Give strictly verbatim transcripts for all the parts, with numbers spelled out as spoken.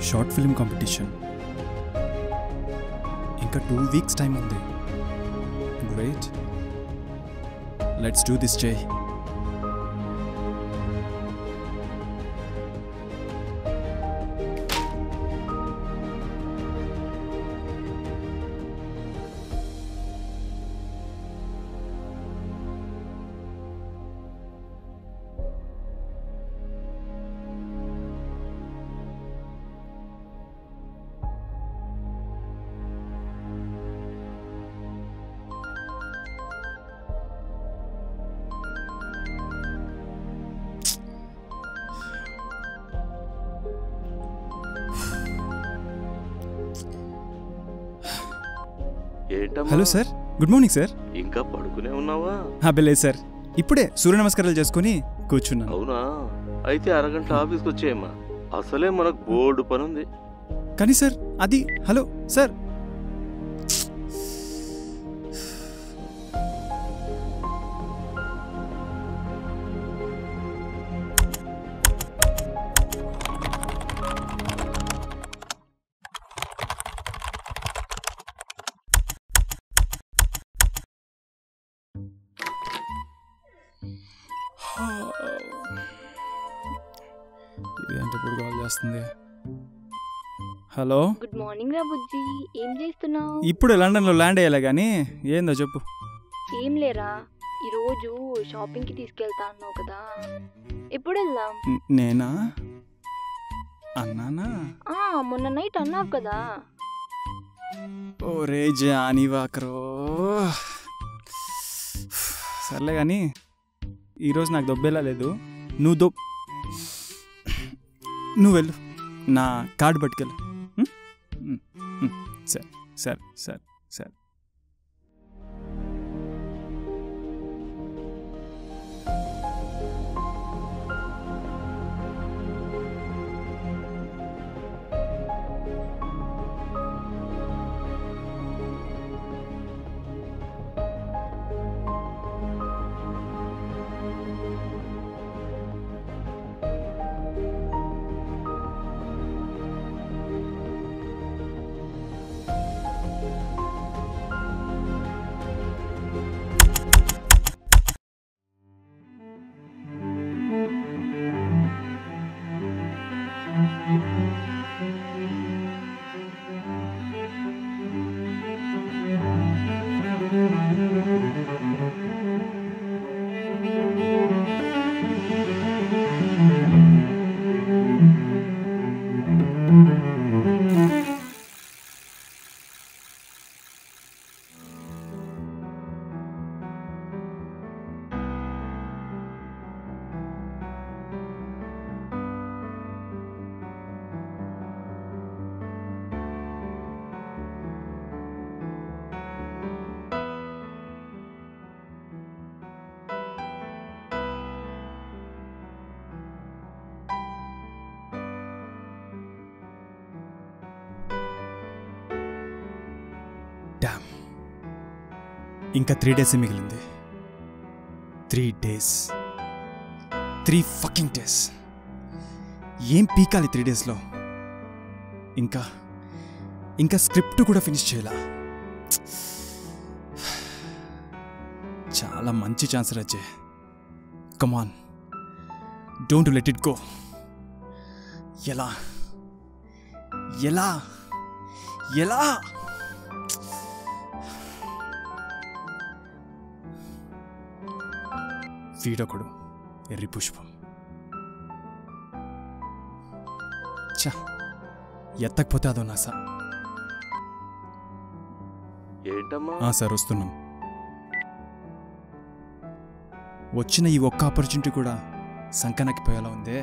Short film competition ఇంకా two weeks time ఉంది. Great, let's do this Jai. Hello sir, good morning sir. ఇంకా పడుకునే ఉన్నావా? లేదు సార్, ఇప్పుడే సూర్య నమస్కారాలు చేసుకుని కూర్చున్నాను. అవునా? అయితే అరగంట ఆఫీస్కి వచ్చేయమ్మా, అసలే మనకు బోర్డు పని ఉంది. కానీ సార్ అది హలో సార్, ఇదేంటి ఇప్పుడు కాల్ చేస్తుంది? హలో, గుడ్ మార్నింగ్ రా బుజ్జి, ఏం చేస్తున్నావు? ఇప్పుడు లండన్లో ల్యాండ్ అయ్యాలే కానీ ఏందో చెప్పు. ఏం లేరా, ఈరోజు షాపింగ్కి తీసుకెళ్తా అన్నావు కదా, ఎప్పుడు వెళ్దాం? నేనా అన్నానా? మొన్న నైట్ అన్నావు కదా. ఓరే జానీ వాకరో, సర్లే కానీ ఈరోజు నాకు దొబ్బేలా లేదు. నువ్వు దొబ్ నువ్వు వెళ్ళు, నా కార్డు పట్టుకెళ్ళు. సరే సరే సరే సరే. డామ్, ఇంకా త్రీ డేస్ మిగిలింది. Three days three fucking days. ఏం పీకాలి త్రీ డేస్లో? ఇంకా ఇంకా స్క్రిప్ట్ కూడా ఫినిష్ చేయాల. చాలా మంచి chance Raje. Come on, don't let it go. ఎలా ఎలా ఎలా వీడొకడు ఎర్రి పుష్పం. చా, ఎత్తకపోతే అదో నా సార్. ఏంటమ్మా? సార్ వస్తున్నాం. వచ్చిన ఈ ఒక్క ఆపర్చునిటీ కూడా సంకనక్కిపోయేలా ఉందే.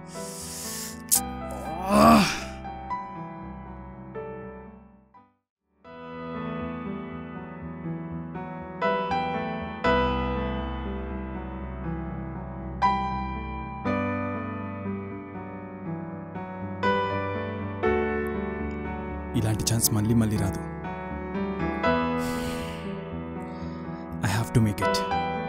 ఇలాంటి ఛాన్స్ మళ్ళీ మళ్ళీ రాదు. I have to make it.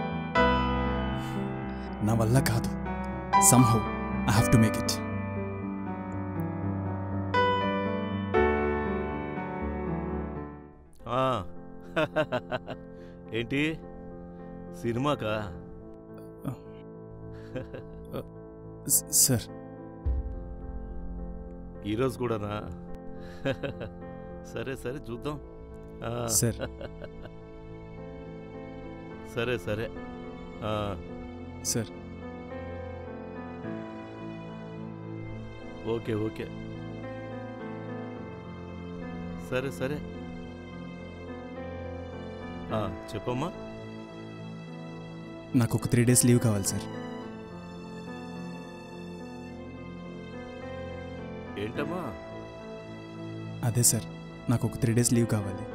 నా వల్ల కాదు, somehow I have to make it. ఆ. ఏంటి సినిమాకా? స- సార్ ఈరోజు కూడానా? సరే సరే చూద్దాం. ఆ. సార్ సరే సరే. ఆ. సార్ ఓకే ఓకే సరే సరే. ఆ, చెప్పమ్మా. నాకు ఒక త్రీ డేస్ లీవ్ కావాలి సార్. ఏంటమ్మా? అదే సార్, నాకు ఒక త్రీ డేస్ లీవ్ కావాలి.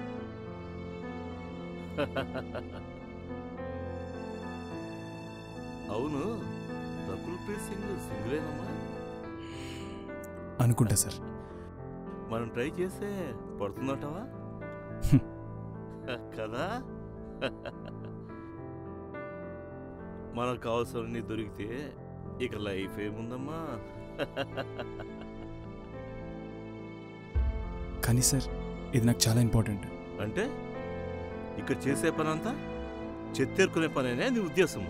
అవును, రకుల్ ప్రీత్ సింగ్ సింగిలేనమ్మా? అనుకుంటా సార్. మనం ట్రై చేస్తే పడుతుందటవా? కదా. మనకు కావాల్సినవన్నీ దొరికితే ఇక లైఫ్ ఏముందమ్మా? కానీ సార్, ఇది నాకు చాలా ఇంపార్టెంట్. అంటే ఇక్కడ చేసే పని అంతా చెత్తేరుకునే పనేనే నీ ఉద్దేశం?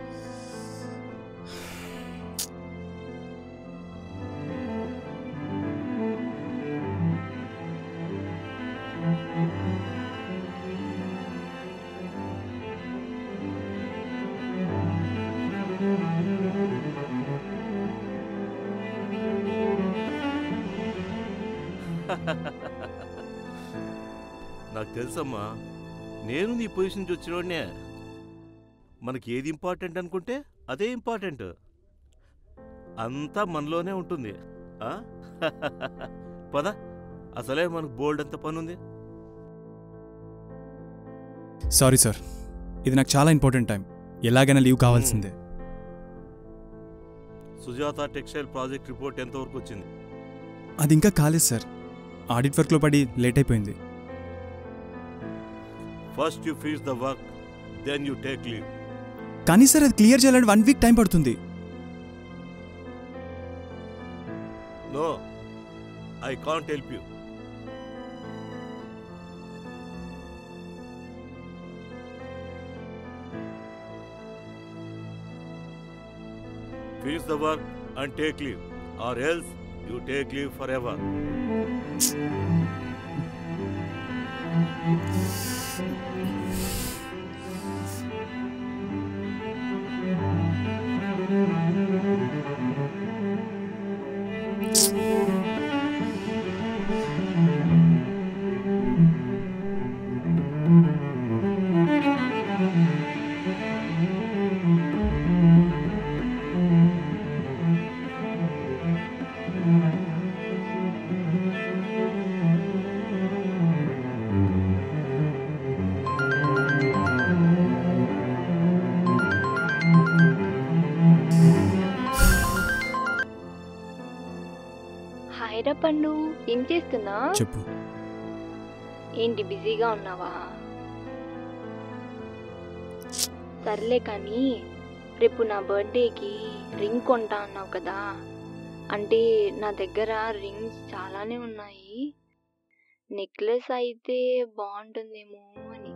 నాకు తెలుసమ్మా, నేను నీ పొజిషన్ నుంచి వచ్చినోడ్నే. మనకి ఏది ఇంపార్టెంట్ అనుకుంటే అదే ఇంపార్టెంట్. అంతా మనలోనే ఉంటుంది. ఆ? పద, అసలే మనకు బోల్డ్ అంత పని ఉంది. సారీ సార్, ఇది నాకు చాలా ఇంపార్టెంట్ టైం. ఎలాగైనా లీవ్ కావాల్సిందే. సుజాత టెక్స్టైల్ ప్రాజెక్ట్ రిపోర్ట్ ఎంతవరకు వచ్చింది? అది ఇంకా కాలేదు సార్. ఆడిట్ వర్క్లో పడి లేట్ అయిపోయింది. First you finish the work, then you take leave. కానీ సార్, అది క్లియర్ చేయాలంటే వన్ వీక్ టైం పడుతుంది. No, I can't help you. Finish the work and take leave, or else you take leave forever. హాయ్రా పండు, ఏం చేస్తున్నా? చెప్పు. ఏంటి బిజీగా ఉన్నావా? సర్లే కానీ రేపు నా బర్త్డేకి రింగ్ కొంటా అన్నావు కదా, అంటే నా దగ్గర రింగ్స్ చాలానే ఉన్నాయి. నెక్లెస్ అయితే బాగుంటుందేమో అని.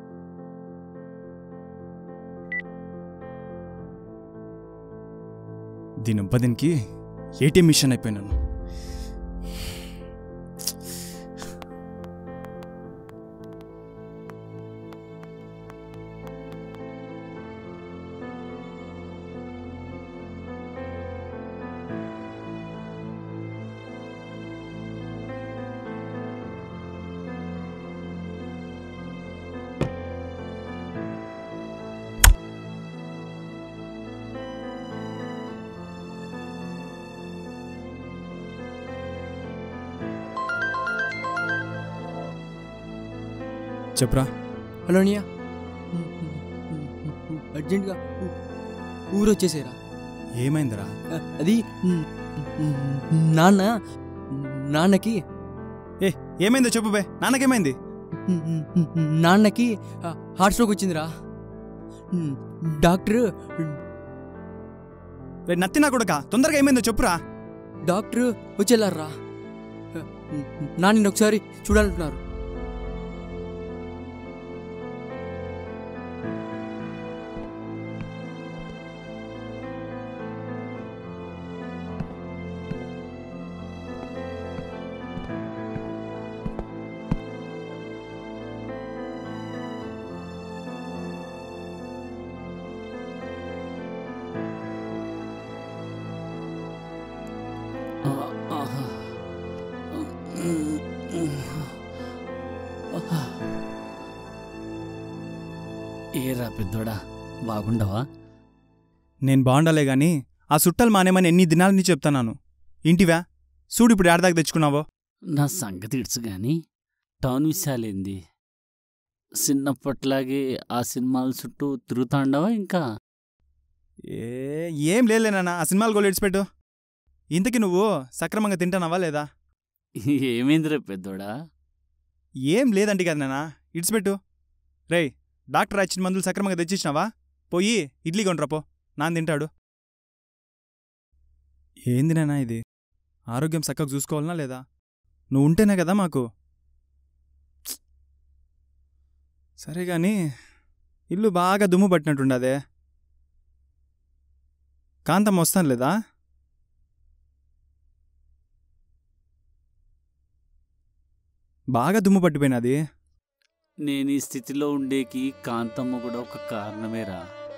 దీని ఉబ్బదినికి ఏటీఎం మిషన్ అయిపోయినాను. చెప్పరా. హలో అనియా, అర్జెంట్గా ఊరు వచ్చేసేరా. ఏమైందిరా? అది నాన్న నాన్నకి ఏ ఏమైందో చెప్పు బే. నాన్నకేమైంది? నాన్నకి హార్ట్ స్ట్రోక్ వచ్చిందిరా. డాక్టర్ రే నత్తినా కొడుకా, తొందరగా ఏమైందో చెప్పురా. డాక్టర్ వచ్చేళ్ళారా. నాన్న ఒకసారి చూడాలంటున్నారు. ఏరా పెద్దోడా బాగుండవా? నేను బాగుండాలే గాని ఆ సుట్టలు మానేమని ఎన్ని దినాల నుంచి చెప్తాను. ఇంటివా చూడు ఇప్పుడు ఏడదాకా తెచ్చుకున్నావో. నా సంగతి ఇడ్సు గాని టౌన్ విషయాలేంది? చిన్నప్పట్లాగే ఆ సినిమాల చుట్టూ తిరుగుతాండవా ఇంకా? ఏ ఏం లేదులేనా, ఆ సినిమాలు గోలు ఇడిచిపెట్టు. ఇంతకీ నువ్వు సక్రమంగా తింటానవా లేదా? ఏమైందిరా పెద్దోడా? ఏం లేదంటే కదా నాన్న, ఇడిచిపెట్టు. రేయ్, డాక్టర్ ఇచ్చిన మందులు సక్రమంగా తెచ్చిచ్చినావా? పోయి ఇడ్లీ కొండ్రాపో, నాన్న తింటాడు. ఏంది నాన్న ఇది? ఆరోగ్యం చక్కగా చూసుకోవాలనా లేదా? నువ్వు ఉంటేనే కదా మాకు. సరే గాని ఇల్లు బాగా దుమ్ము పట్టినట్టుండదే. కాంతం వస్తాను లేదా? బాగా దుమ్ము పట్టిపోయినది. నేను ఈ స్థితిలో ఉండేకి కాంతమ్మ కూడా ఒక కారణమేరా.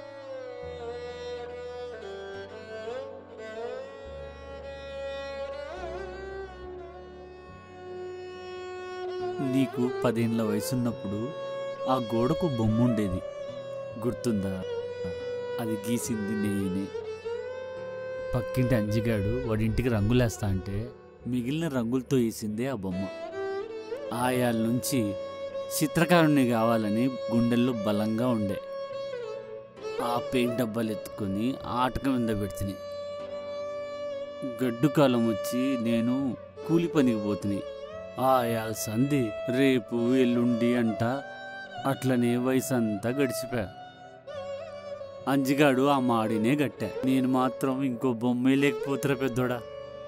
నీకు పదేళ్ల వయసున్నప్పుడు ఆ గోడకు బొమ్మ ఉండేది, గుర్తుందా? అది గీసింది నేనే. పక్కింటి అంజిగాడు వాడింటికి రంగులేస్తా అంటే మిగిలిన రంగులతో వేసిందే ఆ బొమ్మ. ఆయాల నుంచి చిత్రకారుణ్ణి కావాలని గుండెల్లో బలంగా ఉండే. ఆ పెయింట్ డబ్బాలు ఎత్తుకొని ఆటక మీద పెడుతుంది. గడ్డు కాలం వచ్చి నేను కూలి పనికి పోతుని. ఆయాల సంధి రేపు ఎల్లుండి అంట. అట్లనే వయసు అంతా గడిచిపోయా. అంజిగాడు ఆ మాడినే గట్టా. నేను మాత్రం ఇంకో బొమ్మే లేకపోతురా పెద్దోడా.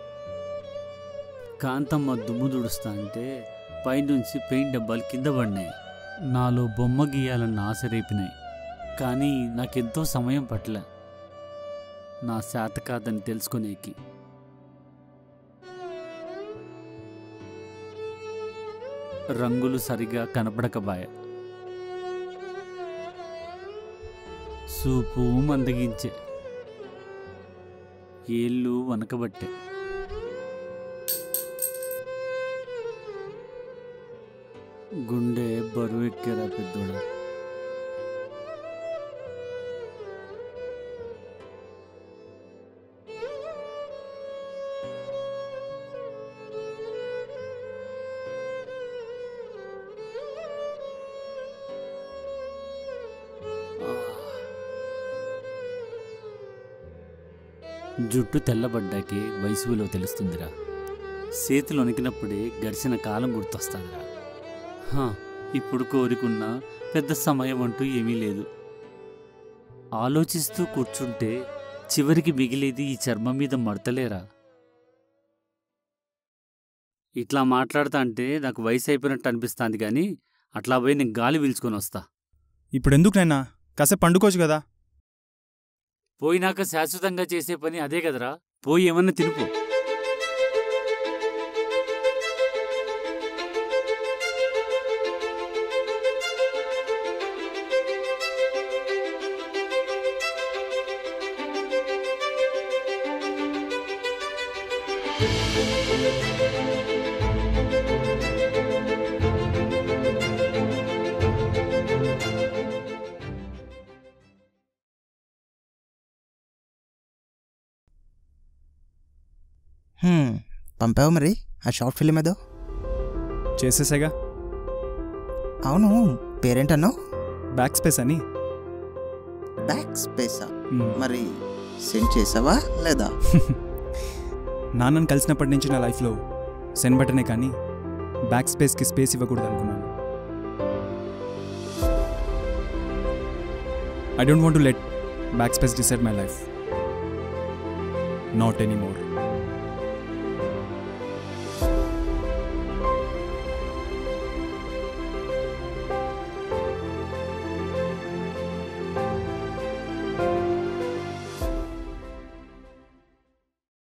కాంతమ్మ దుమ్ము దుడుస్తా అంటే పైనుంచి పెయింట్ డబ్బాలు కింద పడినాయి. నాలో బొమ్మ గీయాలన్న ఆశ రేపినాయి. కానీ నాకెంతో సమయం పట్ల నా శాత కాదని తెలుసుకునేకి. రంగులు సరిగా కనపడకబాయ. సూపు మందగించే, ఏళ్ళు వనకబట్టే. గుండె బరువు ఎక్కేరా పెద్దోడా. జుట్టు తెల్లబడ్డాకే వయసు విలువ తెలుస్తుందిరా. చేతులు వణికినప్పుడే గడిచిన కాలం గుర్తొస్తుందిరా. ఇప్పుడు కోరికున్న పెద్ద సమయం అంటూ ఏమీ లేదు. ఆలోచిస్తూ కూర్చుంటే చివరికి మిగిలేది ఈ చర్మం మీద మడతలేరా. ఇట్లా మాట్లాడుతా అంటే నాకు వయసు అయిపోయినట్టు అనిపిస్తుంది, కానీ అట్లా పోయి నేను గాలి పీల్చుకొని వస్తా. ఇప్పుడెందుకు నైనా, కాసేపు పండుకోవచ్చు కదా. పోయినాక శాశ్వతంగా చేసే పని అదే కదరా. పోయి ఏమన్నా తినుపు. పంపావు మరి ఆ షార్ట్ ఫిల్మ్ ఏదో? చేసేసాగా. అవును, పేరేంటన్నావు? బ్యాక్ స్పేస్ అని. బ్యాక్ స్పేసా? మరి సెండ్ చేసావా లేదా? నాన్నను కలిసినప్పటి నుంచి నా లైఫ్లో సెండ్ బటనే కానీ బ్యాక్ స్పేస్కి స్పేస్ ఇవ్వకూడదు అనుకున్నాను. I don't want to let back space decide my life. Not anymore.